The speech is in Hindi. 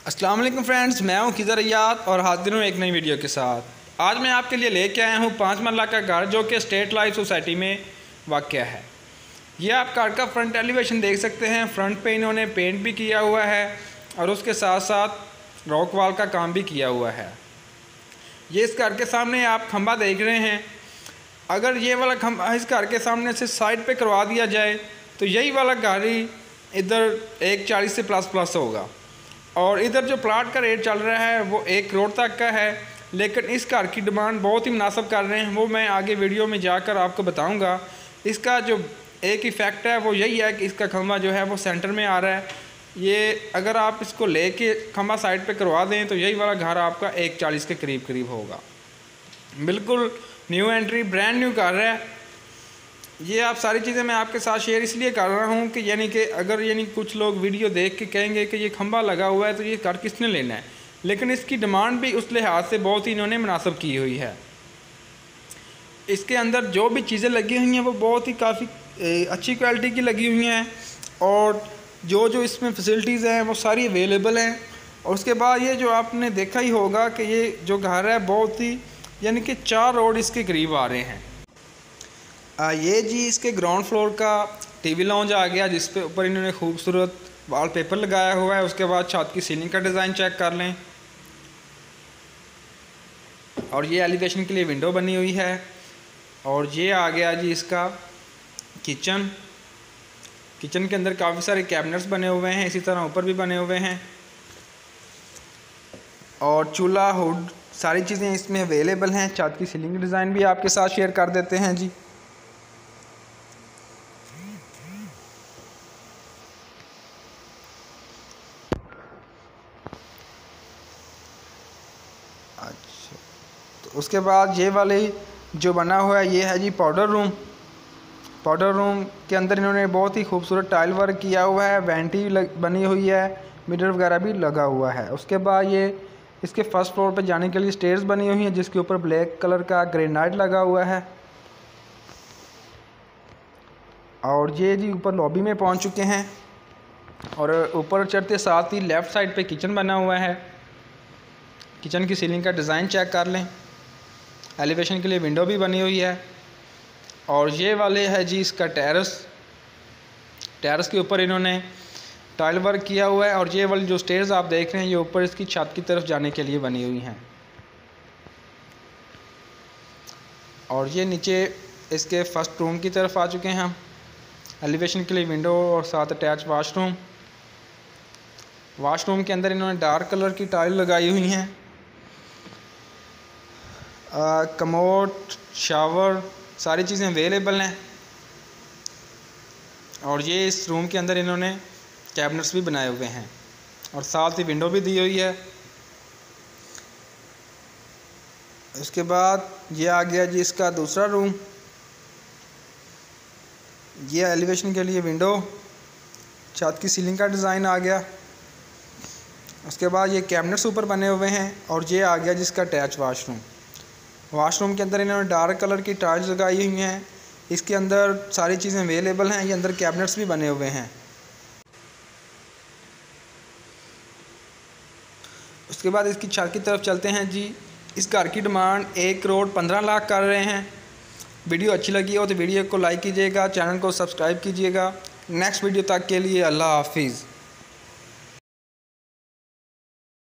अस्सलाम वालेकुम फ्रेंड्स, मैं हूं खिज़र अय्याद और हाजिर हूं एक नई वीडियो के साथ। आज मैं आपके लिए लेके आया हूं 5 मरला का घर जो कि स्टेट लाइफ सोसाइटी में वाक़या है। ये आप घर का फ्रंट एलिवेशन देख सकते हैं। फ्रंट पे इन्होंने पेंट भी किया हुआ है और उसके साथ साथ रॉक वॉल का काम भी किया हुआ है। ये इस घर के सामने आप खंभा देख रहे हैं। अगर ये वाला खंभा इस घर के सामने से साइड पे करवा दिया जाए तो यही वाला घर ही इधर 140 से प्लस होगा। और इधर जो प्लाट का रेट चल रहा है वो 1 करोड़ तक का है, लेकिन इस घर की डिमांड बहुत ही मुनासिब कर रहे हैं। वो मैं आगे वीडियो में जाकर आपको बताऊंगा। इसका जो एक इफ़ेक्ट है वो यही है कि इसका खंभा जो है वो सेंटर में आ रहा है। ये अगर आप इसको लेके खंभा साइड पे करवा दें तो यही वाला घर आपका 140 के करीब होगा। बिल्कुल न्यू एंट्री, ब्रांड न्यू घर है। ये आप सारी चीज़ें मैं आपके साथ शेयर इसलिए कर रहा हूँ कि अगर कुछ लोग वीडियो देख के कहेंगे कि ये खंभा लगा हुआ है तो ये घर किसने लेना है, लेकिन इसकी डिमांड भी उस लिहाज से बहुत ही इन्होंने मुनासिब की हुई है। इसके अंदर जो भी चीज़ें लगी हुई हैं वो बहुत ही काफ़ी अच्छी क्वालिटी की लगी हुई हैं और जो इसमें फैसिलिटीज़ हैं वो सारी अवेलेबल हैं। और उसके बाद ये जो आपने देखा ही होगा कि ये जो घर है बहुत ही 4 रोड इसके करीब आ रहे हैं। ये जी इसके ग्राउंड फ्लोर का टीवी लॉन्ज आ गया, जिस पे ऊपर इन्होंने खूबसूरत वॉलपेपर लगाया हुआ है। उसके बाद छत की सीलिंग का डिज़ाइन चेक कर लें। और ये एलिवेशन के लिए विंडो बनी हुई है। और ये आ गया जी इसका किचन के अंदर काफ़ी सारे कैबिनेट्स बने हुए हैं, इसी तरह ऊपर भी बने हुए हैं। और चूल्हा, हुड, सारी चीज़ें इसमें अवेलेबल हैं। छत की सीलिंग डिज़ाइन भी आपके साथ शेयर कर देते हैं जी। अच्छा, तो उसके बाद ये वाले जो बना हुआ है ये है जी पाउडर रूम के अंदर इन्होंने बहुत ही खूबसूरत टाइल वर्क किया हुआ है। वेंटी बनी हुई है, मिरर वगैरह भी लगा हुआ है। उसके बाद ये इसके फर्स्ट फ्लोर पे जाने के लिए स्टेयर्स बनी हुई हैं, जिसके ऊपर ब्लैक कलर का ग्रेनाइट लगा हुआ है। और ये जी ऊपर लॉबी में पहुंच चुके हैं। और ऊपर चढ़ते साथ ही लेफ़्ट साइड पे किचन बना हुआ है। किचन की सीलिंग का डिज़ाइन चेक कर लें। एलिवेशन के लिए विंडो भी बनी हुई है। और ये वाले है जी इसका टेरेस के ऊपर इन्होंने टाइल वर्क किया हुआ है। और ये वाली जो स्टेयर्स आप देख रहे हैं ये ऊपर इसकी छत की तरफ जाने के लिए बनी हुई हैं। और ये नीचे इसके फर्स्ट रूम की तरफ आ चुके हैं हम। एलिवेशन के लिए विंडो और साथ अटैच वाशरूम के अंदर इन्होंने डार्क कलर की टाइल लगाई हुई हैं। कमोड, शावर, सारी चीज़ें अवेलेबल हैं। और ये इस रूम के अंदर इन्होंने कैबिनेट्स भी बनाए हुए हैं और साथ ही विंडो भी दी हुई है। उसके बाद ये आ गया जी इसका दूसरा रूम। ये एलिवेशन के लिए विंडो, छत की सीलिंग का डिज़ाइन आ गया। उसके बाद ये कैबिनेट्स ऊपर बने हुए हैं। और ये आ गया जिसका अटैच वाशरूम के अंदर इन्होंने डार्क कलर की टाइल्स लगाई हुई हैं। इसके अंदर सारी चीज़ें अवेलेबल हैं। ये अंदर कैबिनेट्स भी बने हुए हैं। उसके बाद इसकी छत की तरफ चलते हैं जी। इस घर की डिमांड 1 करोड़ 15 लाख कर रहे हैं। वीडियो अच्छी लगी हो तो वीडियो को लाइक कीजिएगा, चैनल को सब्सक्राइब कीजिएगा। नेक्स्ट वीडियो तक के लिए अल्लाह हाफिज़।